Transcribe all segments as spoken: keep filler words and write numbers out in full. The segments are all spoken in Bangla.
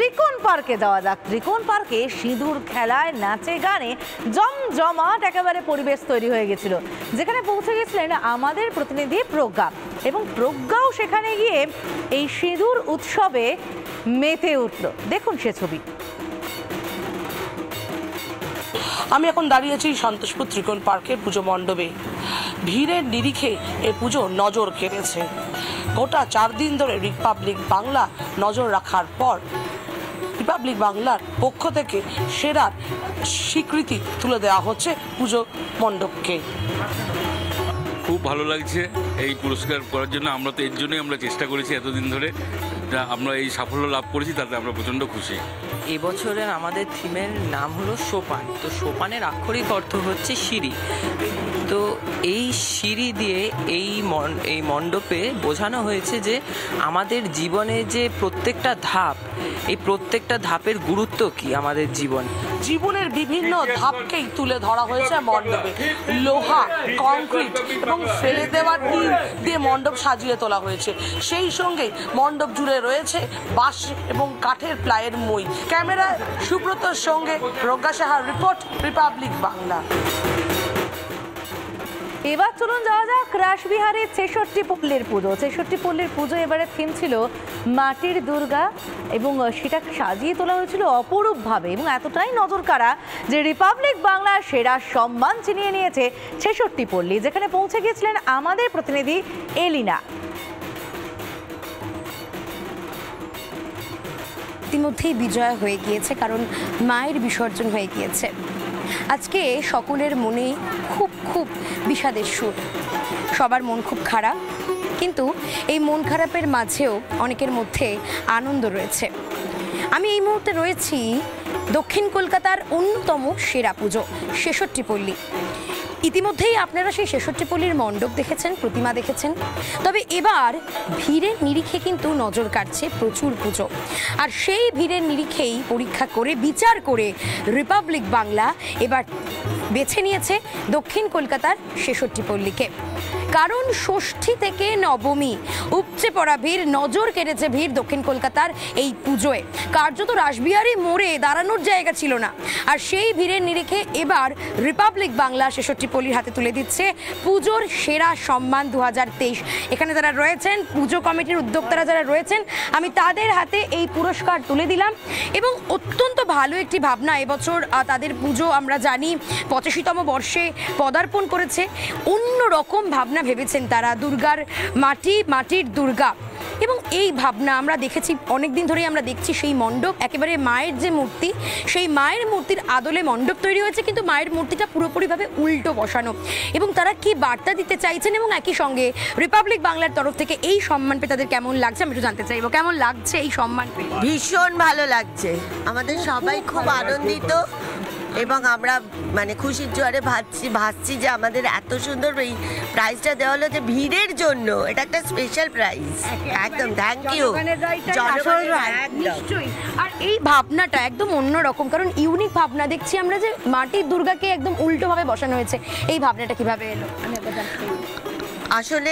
ত্রিকোণ পার্কে যাওয়া যাক। ত্রিকোণ পার্কে সিঁদুর খেলায়, নাচে গানে জমজমাট একেবারে পরিবেশ তৈরি হয়ে গেছিল, যেখানে পৌঁছে গেছিলেন আমাদের প্রতিনিধি প্রজ্ঞা, এবং প্রজ্ঞাও সেখানে গিয়ে এই সিঁদুর উৎসবে মেতে উঠল। দেখুন সে ছবি। আমি এখন দাঁড়িয়েছি সন্তোষপুর ত্রিকোণ পার্কের পুজো মণ্ডপে। ভিড়ের নিরিখে এ পুজো নজর কেড়েছে। গোটা চার দিন ধরে রিপাবলিক বাংলা নজর রাখার পর রিপাবলিক বাংলার পক্ষ থেকে সেরার স্বীকৃতি তুলে দেওয়া হচ্ছে পুজো মণ্ডপকে। খুব ভালো লাগছে এই পুরস্কার করার জন্য। আমরা তো এর জন্যই আমরা চেষ্টা করেছি এতদিন ধরে, আমরা এই সাফল্য লাভ করেছি, তাতে আমরা প্রচণ্ড খুশি। এবছরের আমাদের থিমের নাম হলো সোপান। তো সোপানের আক্ষরিক অর্থ হচ্ছে সিঁড়ি। তো এই সিঁড়ি দিয়ে এই এই মণ্ডপে বোঝানো হয়েছে যে আমাদের জীবনে যে প্রত্যেকটা ধাপ, এই প্রত্যেকটা ধাপের গুরুত্ব কি আমাদের জীবন। জীবনের বিভিন্ন ধাপকেই তুলে ধরা হয়েছে মণ্ডপে। লোহা, কংক্রিট এবং ফেলে দেওয়ার ইট দিয়ে মণ্ডপ সাজিয়ে তোলা হয়েছে। সেই সঙ্গে মণ্ডপ জুড়ে রয়েছে বাঁশ এবং কাঠের প্লাইয়ের মই। ক্যামেরায় সুব্রতর সঙ্গে প্রজ্ঞা সাহার রিপোর্ট, রিপাবলিক বাংলা। এবার চলুন যাওয়া যাক রাসবিহারের ছেষট্টি পল্লীর পুজো। ছেষট্টি পল্লীর পুজো এবারে থিম ছিল মাটির দুর্গা, এবং সেটা সাজিয়ে তোলা হয়েছিল অপরূপভাবে এবং এতটাই নজর কাড়া যে রিপাবলিক বাংলার সেরা সম্মান ছিনিয়ে নিয়েছে ছেষট্টি পল্লী, যেখানে পৌঁছে গিয়েছিলেন আমাদের প্রতিনিধি এলিনা। ইতিমধ্যেই বিজয় হয়ে গিয়েছে, কারণ মায়ের বিসর্জন হয়ে গিয়েছে। আজকে সকলের মনে খুব খুব বিষাদের সুর, সবার মন খুব খারাপ, কিন্তু এই মন খারাপের মাঝেও অনেকের মধ্যে আনন্দ রয়েছে। আমি এই মুহূর্তে রয়েছি দক্ষিণ কলকাতার অন্যতম সেরা পুজো ছেষট্টি পল্লী। ইতিমধ্যেই আপনারা সেই ছেষট্টি পল্লীর মণ্ডপ দেখেছেন, প্রতিমা দেখেছেন, তবে এবার ভিড়ের নিরিখে কিন্তু নজর কাটছে প্রচুর পুজো। আর সেই ভিড়ের নিরিখেই পরীক্ষা করে, বিচার করে রিপাবলিক বাংলা এবার বেছে নিয়েছে দক্ষিণ কলকাতার ছেষট্টি পল্লীকে। কারণ ষষ্ঠী থেকে নবমী উপচে পড়া ভিড়, নজর কেড়েছে ভিড় দক্ষিণ কলকাতার এই পুজোয়। কার্যত রাসবিহারী মোড়ে দাঁড়ানোর জায়গা ছিল না। আর সেই ভিড়ের নিরিখে এবার রিপাবলিক বাংলা ছেষট্টি পল্লীর হাতে তুলে দিচ্ছে পুজোর সেরা সম্মান দু হাজার তেইশ। এখানে যারা রয়েছেন, পুজো কমিটির উদ্যোক্তারা যারা রয়েছেন, আমি তাদের হাতে এই পুরস্কার তুলে দিলাম। এবং অত্যন্ত ভালো একটি ভাবনা, এবছর তাদের পুজো আমরা জানি পঁচাশিতম বর্ষে পদার্পণ করেছে। অন্য রকম ভাবনা ভেবেছেন তারা, দুর্গার মাটি, মাটির দুর্গা। এবং এই ভাবনা আমরা দেখেছি অনেক দিন ধরেই, আমরা দেখছি সেই মণ্ডপ একেবারে মায়ের যে মূর্তি, সেই মায়ের মূর্তির আদলে মণ্ডপ তৈরি হয়েছে, কিন্তু মায়ের মূর্তিটা পুরোপুরিভাবে উল্টো বসানো। এবং তারা কি বার্তা দিতে চাইছেন, এবং একই সঙ্গে রিপাবলিক বাংলার তরফ থেকে এই সম্মান পেয়ে তাদের কেমন লাগছে আমি একটু জানতে চাইবো। কেমন লাগছে এই সম্মান পেয়ে? ভীষণ ভালো লাগছে, আমাদের সবাই খুব আনন্দিত, এবং আমরা মানে খুশির জোয়ারে ভাবছি ভাবছি যে আমাদের এত সুন্দর এই প্রাইজটা দেওয়া হলো, যে ভিড়ের জন্য এটা একটা স্পেশাল প্রাইজ। একদম থ্যাংক ইউ। আর এই ভাবনাটা একদম অন্যরকম, কারণ ইউনিক ভাবনা দেখছি আমরা, যে মাটির দুর্গাকে একদম উল্টোভাবে বসানো হয়েছে। এই ভাবনাটা কিভাবে এলো? আসলে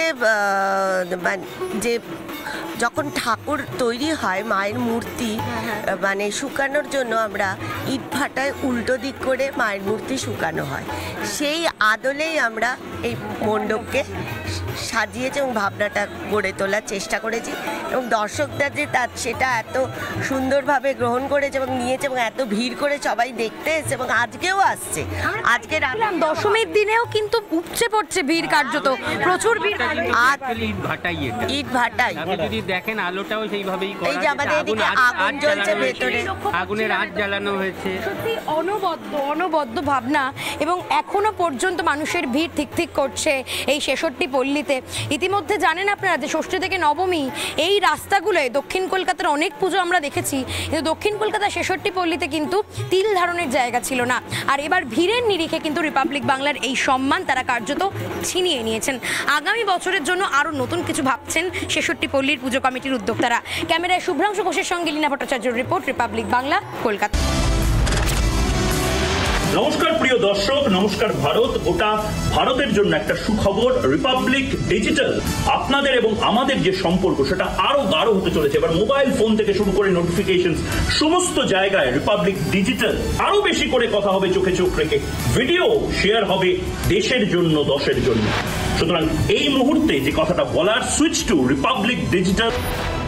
যে যখন ঠাকুর তৈরি হয়, মায়ের মূর্তি মানে শুকানোর জন্য আমরা ইট ভাটায় উল্টো দিক করে মায়ের মূর্তি শুকানো হয়, সেই আদলেই আমরা এই মণ্ডপকে সাজিয়েছি এবং ভাবনাটা গড়ে তোলার চেষ্টা করেছি। এবং দর্শকরা যে তার সেটা এত সুন্দরভাবে গ্রহণ করেছে এবং নিয়েছে, এবং এত ভিড় করে সবাই দেখতে এসেছে, এবং আজকেও আসছে। আজকে দশমীর দিনেও কিন্তু উপচে পড়ছে ভিড়, কার্যত প্রচুর ভিড়। আর ইট ভাটাই, এটা ইট ভাটাই আপনি যদি দেখেন আলোটাও সেইভাবেই করা। এই যে আমাদের এদিকে আগুন জ্বলছে ভেতরে, আগুনের আঁচ জ্বালানো হয়েছে। সত্যি অনবদ্য অনবদ্য ভাবনা, এবং এখনো পর্যন্ত মানুষের ভিড় ঠিক ঠিক করছে এই ছেষট্টি পল্লীতে। ইতিমধ্যে জানেন আপনারা যে ষষ্ঠী থেকে নবমী এই রাস্তাগুলোয় দক্ষিণ কলকাতার অনেক পুজো আমরা দেখেছি, কিন্তু দক্ষিণ কলকাতার ছেষট্টি পল্লীতে কিন্তু তিল ধারণের জায়গা ছিল না। আর এবার ভিড়ের নিরিখে কিন্তু রিপাবলিক বাংলার এই সম্মান তারা কার্যত ছিনিয়ে নিয়েছেন। আগামী বছরের জন্য আরও নতুন কিছু ভাবছেন ছেষট্টি পল্লীর পুজো কমিটির উদ্যোক্তারা। ক্যামেরায় শুভ্রাংশু ঘোষের সঙ্গে লীনা ভট্টাচার্যের রিপোর্ট, রিপাবলিক বাংলা, কলকাতা। নমস্কার প্রিয় দর্শক, নমস্কার ভারত। গোটা ভারতের জন্য একটা সুখবর, রিপাবলিক ডিজিটাল আপনাদের এবং আমাদের যে সম্পর্ক সেটা আরো গাঢ় হতে চলেছে। এবার মোবাইল ফোন থেকে শুরু করে নোটিফিকেশন সমস্ত জায়গায় রিপাবলিক ডিজিটাল আরো বেশি করে কথা হবে চোখে চোখ রেখে, ভিডিও শেয়ার হবে দেশের জন্য দশের জন্য। সুতরাং এই মুহূর্তে যে কথাটা বলার, সুইচ টু রিপাবলিক ডিজিটাল।